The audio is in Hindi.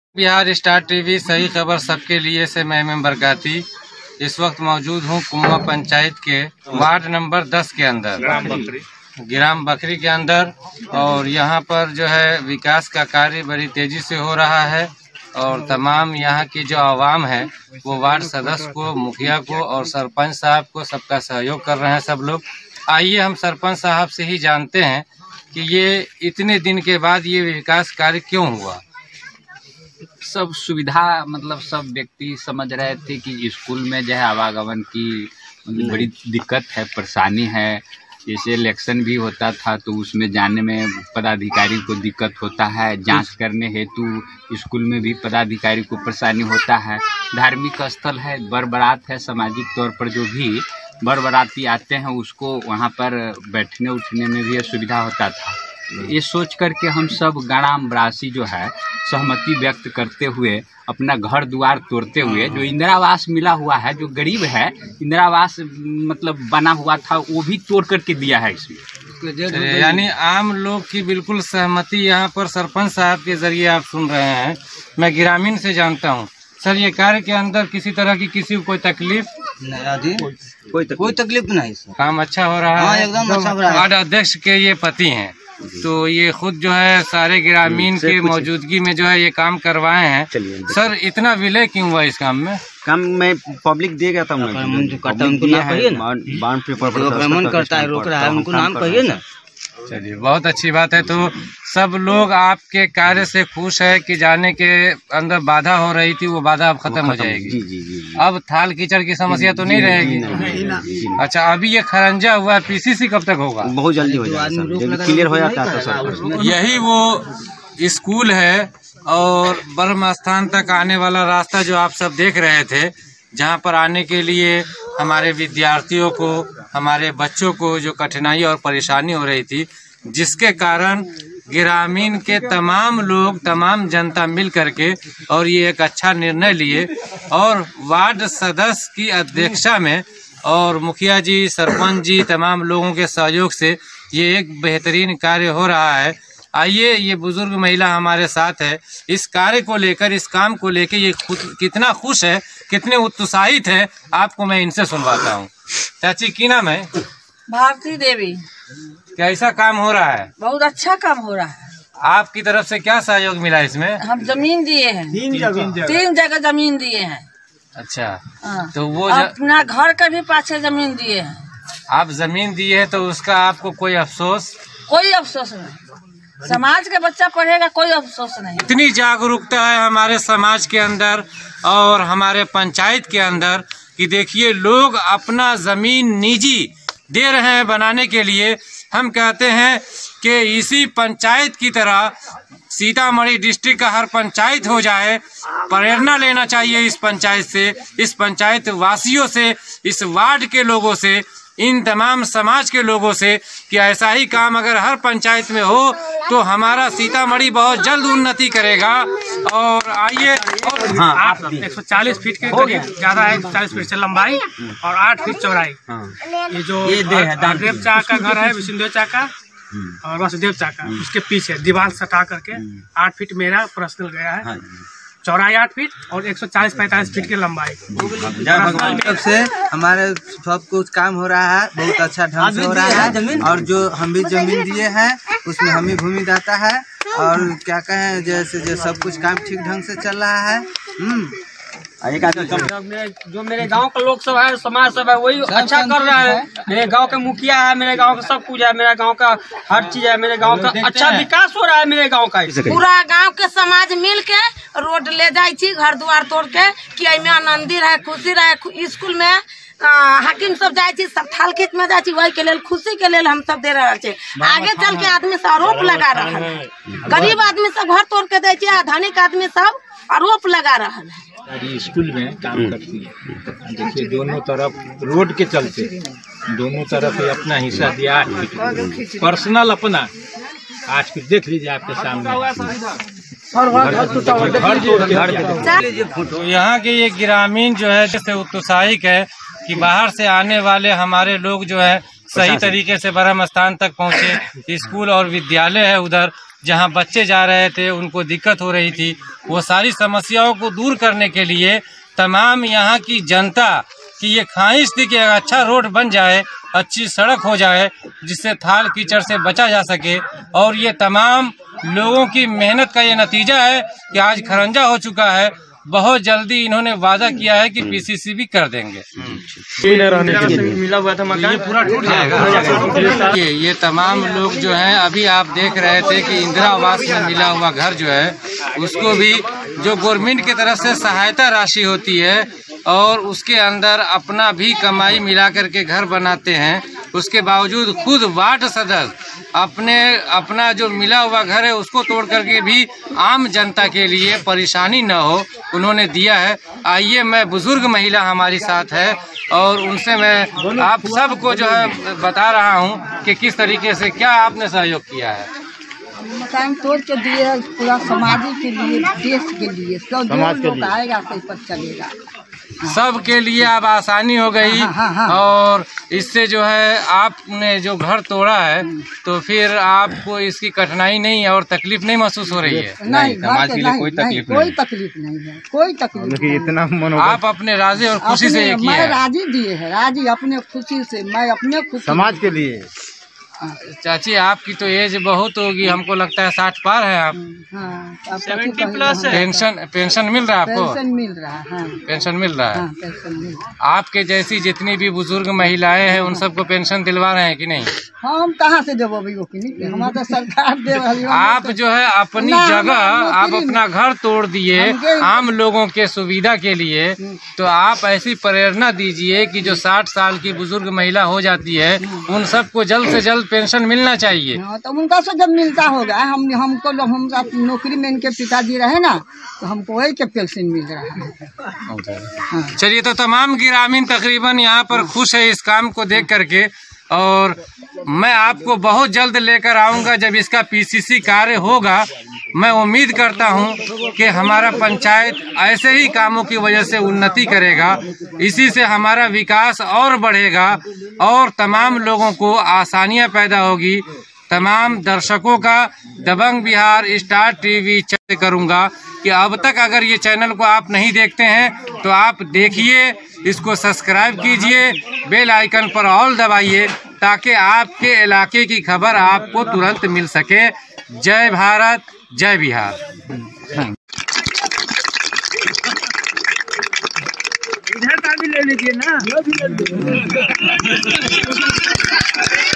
बिहार स्टार टीवी सही खबर सबके लिए से मैं मेंबर गाती इस वक्त मौजूद हूँ कुम्मा पंचायत के वार्ड नंबर 10 के अंदर ग्राम बकरी के अंदर। और यहाँ पर जो है विकास का कार्य बड़ी तेजी से हो रहा है और तमाम यहाँ की जो आवाम है वो वार्ड सदस्य को, मुखिया को और सरपंच साहब को सबका सहयोग कर रहे हैं सब लोग। आइए हम सरपंच साहब से ही जानते हैं कि ये इतने दिन के बाद ये विकास कार्य क्यों हुआ। सब सुविधा मतलब सब व्यक्ति समझ रहे थे कि स्कूल में जो है आवागमन की बड़ी दिक्कत है, परेशानी है। जैसे इलेक्शन भी होता था तो उसमें जाने में पदाधिकारी को दिक्कत होता है, जांच करने हेतु स्कूल में भी पदाधिकारी को परेशानी होता है। धार्मिक स्थल है, बड़ बारात है, सामाजिक तौर पर जो भी बड़ बाराती आते हैं उसको वहाँ पर बैठने उठने में भी असुविधा होता था। ये सोच करके हम सब ग्रामवासी जो है सहमति व्यक्त करते हुए अपना घर द्वार तोड़ते हुए जो इंदिरा आवास मिला हुआ है, जो गरीब है इंदिरा आवास मतलब बना हुआ था वो भी तोड़ करके दिया है इसमें। यानी आम लोग की बिल्कुल सहमति यहाँ पर सरपंच साहब के जरिए आप सुन रहे हैं। मैं ग्रामीण से जानता हूँ सर, ये कार्य के अंदर किसी तरह की किसी को कोई तकलीफ कोई तकलीफ नहीं सर, काम अच्छा हो रहा है, एकदम अच्छा हो रहा है। वार्ड अध्यक्ष के ये पति हैं तो ये खुद जो है सारे ग्रामीण के मौजूदगी में जो है ये काम करवाए हैं। सर इतना विलय क्यों हुआ इस काम में? काम में पब्लिक दे गया था, करता है, रोक रहा है, उनको नाम कहिए ना। चलिए बहुत अच्छी बात है। तो सब लोग आपके कार्य से खुश है कि जाने के अंदर बाधा हो रही थी वो बाधा अब खत्म हो जाएगी। जी। अब थाल कीचड़ की समस्या तो नहीं रहेगी। अच्छा, अभी ये खरंजा हुआ पीसीसी कब तक होगा? बहुत जल्दी हो जाएगा, क्लियर हो जाता है सर। यही वो स्कूल है और ब्रह्म स्थान तक आने वाला रास्ता जो आप सब देख रहे थे, जहाँ पर आने के लिए हमारे विद्यार्थियों को, हमारे बच्चों को जो कठिनाई और परेशानी हो रही थी, जिसके कारण ग्रामीण के तमाम लोग, तमाम जनता मिल करके और ये एक अच्छा निर्णय लिए और वार्ड सदस्य की अध्यक्षता में और मुखिया जी, सरपंच जी, तमाम लोगों के सहयोग से ये एक बेहतरीन कार्य हो रहा है। आइए, ये बुजुर्ग महिला हमारे साथ है। इस कार्य को लेकर, इस काम को लेकर ये कितना खुश है, कितने उत्साहित है, आपको मैं इनसे सुनवाता हूँ। चाची की नाम है? भारती देवी। कैसा काम हो रहा है? बहुत अच्छा काम हो रहा है। आपकी तरफ से क्या सहयोग मिला इसमें? हम जमीन दिए हैं, तीन जगह जमीन दिए हैं। अच्छा, तो वो अपना घर का भी पाछे जमीन दिए हैं। आप जमीन दिए है तो उसका आपको कोई अफसोस? कोई अफसोस नहीं, समाज का बच्चा पढ़ेगा, कोई अफसोस नहीं। इतनी जागरूकता है हमारे समाज के अंदर और हमारे पंचायत के अंदर कि देखिए लोग अपना जमीन निजी दे रहे हैं बनाने के लिए। हम कहते हैं कि इसी पंचायत की तरह सीतामढ़ी डिस्ट्रिक्ट का हर पंचायत हो जाए। प्रेरणा लेना चाहिए इस पंचायत से, इस पंचायत वासियों से, इस वार्ड के लोगों से, इन तमाम समाज के लोगों से कि ऐसा ही काम अगर हर पंचायत में हो तो हमारा सीतामढ़ी बहुत जल्द उन्नति करेगा। और आइए, हाँ, 140 फीट के करीब ज्यादा है, 40 फीट से लंबाई और 8 फीट चौड़ाई। ये जो देव चा का घर है, विष्णुदेव चा का और वासुदेव चा का, उसके पीछे दीवार सटा करके 8 फीट मेरा पर्सनल गया है, चौड़ाई 8 फीट और 140-45 फीट की लंबाई। तब से हमारे सब कुछ काम हो रहा है, बहुत अच्छा ढंग से हो रहा है। और जो हम भी जमीन दिए हैं उसमें हम ही भूमि दाता है और क्या कहें, जैसे जो सब कुछ काम ठीक ढंग से चल रहा है। जो मेरे गांव का लोग सब है, समाज सब है, वही अच्छा कर रहा है। मेरे गांव का मुखिया है, मेरे गांव का सब कुछ है, मेरे गांव का हर चीज है, मेरे गांव का अच्छा विकास हो रहा है। मेरे गांव का पूरा गांव के समाज मिल के रोड ले जाए छी, घर द्वार तोड़ के कि एमे आनंदी रहे, खुशी रहे। स्कूल में हाकिम सब जाए छी, सब थाल खेत में जाए छी, वही के लिए खुशी के लिए हम सब दे रहे छे। आगे चल के आदमी सब आरोप लगा रहा है, गरीब आदमी सब घर तोड़ के दे छी, धनिक आदमी सब आरोप लगा रहा है। स्कूल में काम करती है। देखिए दोनों तरफ रोड के चलते दोनों तरफ अपना हिस्सा दिया, पर्सनल अपना 8 फीट देख लीजिए आपके सामने। तो यहाँ के ये ग्रामीण जो है जैसे उत्साहित है कि बाहर से आने वाले हमारे लोग जो है सही तरीके से ब्रह्म स्थान तक पहुँचे। स्कूल और विद्यालय है उधर, जहां बच्चे जा रहे थे उनको दिक्कत हो रही थी, वो सारी समस्याओं को दूर करने के लिए तमाम यहाँ की जनता की ये ख्वाहिश थी कि अच्छा रोड बन जाए, अच्छी सड़क हो जाए, जिससे थाल कीचड़ से बचा जा सके। और ये तमाम लोगों की मेहनत का ये नतीजा है कि आज खरंजा हो चुका है। बहुत जल्दी इन्होंने वादा किया है कि पीसीसी भी कर देंगे। मिला हुआ था मकान, ये पूरा टूट जाएगा। ये तमाम लोग जो हैं, अभी आप देख रहे थे कि इंदिरा आवास में मिला हुआ घर जो है उसको भी जो गवर्नमेंट की तरफ से सहायता राशि होती है और उसके अंदर अपना भी कमाई मिला करके घर बनाते हैं, उसके बावजूद खुद वार्ड सदस्य अपना जो मिला हुआ घर है उसको तोड़ करके भी आम जनता के लिए परेशानी न हो उन्होंने दिया है। आइए, मैं बुजुर्ग महिला हमारी साथ है और उनसे मैं आप सबको जो है बता रहा हूँ कि किस तरीके से क्या आपने सहयोग किया है। मकान तोड़ के दिए पूरा समाज के लिए, देश के लिए, सब लोग आएगा सही पर चलेगा, सब के लिए अब आसानी हो गई। हाँ। और इससे जो है आपने जो घर तोड़ा है तो फिर आपको इसकी कठिनाई नहीं और तकलीफ नहीं महसूस हो रही है। नहीं, समाज के लिए कोई तकलीफ नहीं है, कोई तकलीफ नहीं। इतना आप अपने राजी और खुशी से ये किया मैं है। राजी दिए है, राजी अपने खुशी से, मैं अपने खुशी समाज के लिए। चाची, आपकी तो एज बहुत होगी, हमको लगता है 60 पार है आप। 70+ है। पेंशन मिल रहा है आपको? पेंशन मिल रहा है, हाँ। पेंशन मिल रहा है। हाँ, पेंशन मिल रहा है। आपके जैसी जितनी भी बुजुर्ग महिलाएं हैं उन सबको पेंशन दिलवा रहे हैं कि नहीं? हम कहाँ से देव अभी हमारा तो सरकार दे रही है। आप जो है अपनी जगह आप अपना घर तोड़ दिए आम लोगों के सुविधा के लिए, तो आप ऐसी प्रेरणा दीजिए कि जो 60 साल की बुजुर्ग महिला हो जाती है उन सबको जल्द से जल्द पेंशन मिलना चाहिए। तो उनका से जब मिलता होगा, हमको हम नौकरी में इनके पिताजी रहे ना, तो हमको वही के पेंशन मिल रहा है। चलिए, तो तमाम ग्रामीण तकरीबन यहाँ पर खुश है इस काम को देख करके, और मैं आपको बहुत जल्द लेकर आऊंगा जब इसका पीसीसी कार्य होगा। मैं उम्मीद करता हूं कि हमारा पंचायत ऐसे ही कामों की वजह से उन्नति करेगा, इसी से हमारा विकास और बढ़ेगा और तमाम लोगों को आसानियां पैदा होगी। तमाम दर्शकों का Dabang Bihar star TV channel करूंगा कि अब तक अगर ये चैनल को आप नहीं देखते हैं तो आप देखिए, इसको सब्सक्राइब कीजिए, बेल आइकन पर ऑल दबाइए ताकि आपके इलाके की खबर आपको तुरंत मिल सके। जय भारत, जय बिहार। इधर का भी ले लीजिए ना।